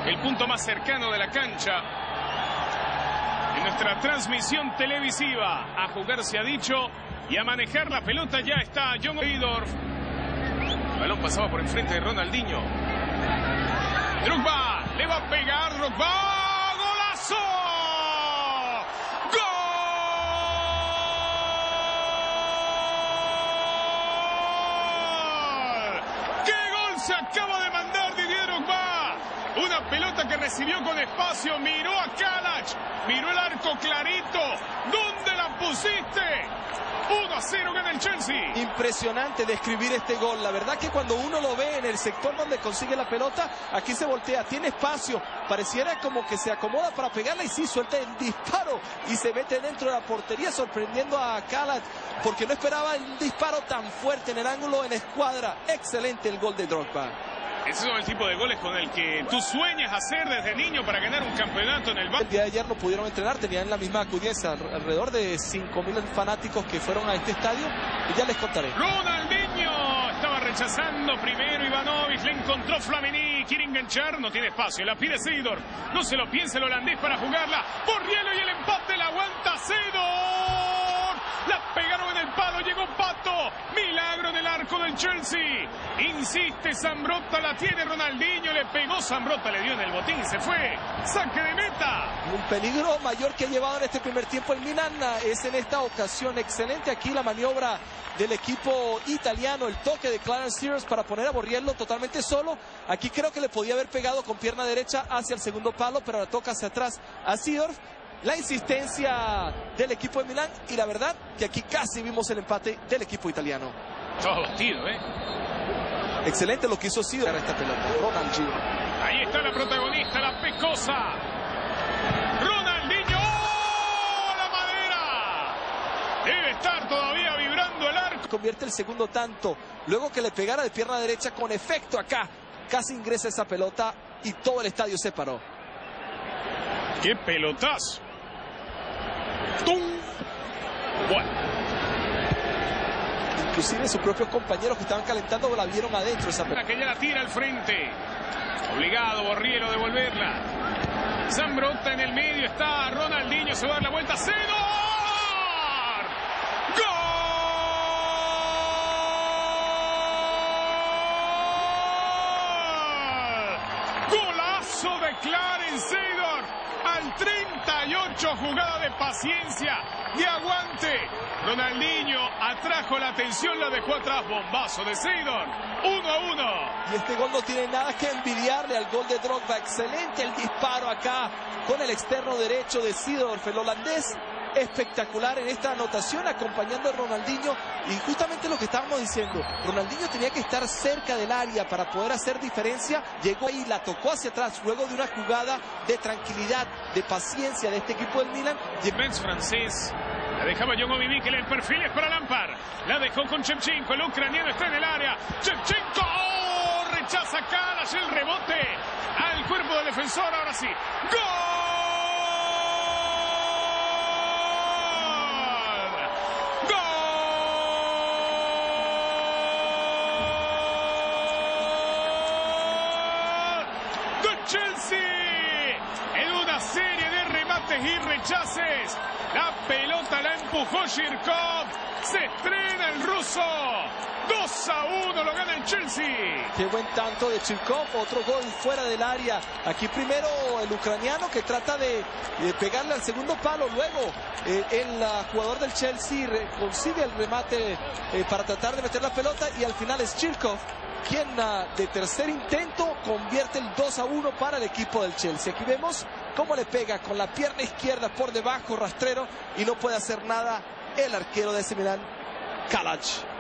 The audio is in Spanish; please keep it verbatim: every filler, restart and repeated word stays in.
el punto más cercano de la cancha. En nuestra transmisión televisiva, a jugar se ha dicho, y a manejar la pelota ya está John Seedorf. El balón pasaba por enfrente de Ronaldinho. Drogba, le va a pegar Drogba, ¡golazo! Se acaba de mandar Didier Drogba. Una pelota que recibió con espacio. Miró a Kalac. Miró el arco clarito. ¿Dónde la pusiste? uno a cero gana el Chelsea. Impresionante describir este gol. La verdad que cuando uno lo ve en el sector donde consigue la pelota, aquí se voltea, tiene espacio. Pareciera como que se acomoda para pegarla y sí, suelta el disparo y se mete dentro de la portería, sorprendiendo a Kalac porque no esperaba un disparo tan fuerte en el ángulo en escuadra. Excelente el gol de Drogba. Ese es el tipo de goles con el que tú sueñas hacer desde niño para ganar un campeonato en el banco. El día de ayer no pudieron entrenar, tenían la misma acudienza, alrededor de cinco mil fanáticos que fueron a este estadio, y ya les contaré. Ronaldinho estaba rechazando primero Ivanovic, le encontró Flamini, quiere enganchar, no tiene espacio, la pide Seedorf, no se lo piensa el holandés para jugarla, por hielo y el empate la aguanta Seedorf, la pegaron en el palo, llegó Pato, milagro en el arco del Chelsea, insiste Zambrotta, la tiene Ronaldinho, le pegó Zambrotta, le dio en el botín, se fue, saque de meta. Un peligro mayor que ha llevado en este primer tiempo el Milan es en esta ocasión. Excelente aquí la maniobra del equipo italiano, el toque de Clarence Seedorf para poner a Borriello totalmente solo. Aquí creo que le podía haber pegado con pierna derecha hacia el segundo palo, pero la toca hacia atrás a Seedorf. La insistencia del equipo de Milán y la verdad que aquí casi vimos el empate del equipo italiano. Todo batido, ¿eh? Excelente lo que hizo Seedorf esta pelota. Ronaldinho. Ahí está la protagonista, la pecosa. Ronaldinho. ¡Oh, la madera! Debe estar todavía vibrando el arco. Convierte el segundo tanto. Luego que le pegara de pierna derecha con efecto acá. Casi ingresa esa pelota y todo el estadio se paró. ¡Qué pelotazo! ¡Tum! Bueno. Inclusive sus propios compañeros que estaban calentando la vieron adentro esa pelota. Que ya la tira al frente. Obligado Borriello a devolverla. Zambrotta en el medio está Ronaldinho, se va a dar la vuelta. ¡Seedorf! ¡Gol! ¡Golazo de Clarence Seedorf! Al treinta y ocho, jugada de paciencia, de aguante. Ronaldinho atrajo la atención, la dejó atrás, bombazo de Seedorf, uno a uno. Y este gol no tiene nada que envidiarle al gol de Drogba. Excelente el disparo acá con el externo derecho de Seedorf, el holandés. Espectacular en esta anotación, acompañando a Ronaldinho. Y justamente lo que estábamos diciendo, Ronaldinho tenía que estar cerca del área para poder hacer diferencia. Llegó ahí, la tocó hacia atrás, luego de una jugada de tranquilidad, de paciencia de este equipo del Milan. Y el bench francés la dejaba John Obi Mikel, el perfil es para Lampard. La dejó con Shevchenko, el ucraniano está en el área. Shevchenko, ¡oh! Rechaza Kalac, el rebote al cuerpo del defensor, ahora sí. ¡Gol! Chelsea en una serie de remates y rechaces. La pelota la empujó Chirkov. Se estrena el ruso. dos a uno lo gana el Chelsea. Qué buen tanto de Chirkov. Otro gol fuera del área. Aquí primero el ucraniano que trata de, de pegarle al segundo palo. Luego eh, el uh, jugador del Chelsea consigue el remate eh, para tratar de meter la pelota. Y al final es Chirkov quien uh, de tercer intento convierte el dos a uno para el equipo del Chelsea. Aquí vemos cómo le pega con la pierna izquierda por debajo, rastrero, y no puede hacer nada el arquero de ese Milán, Kalac.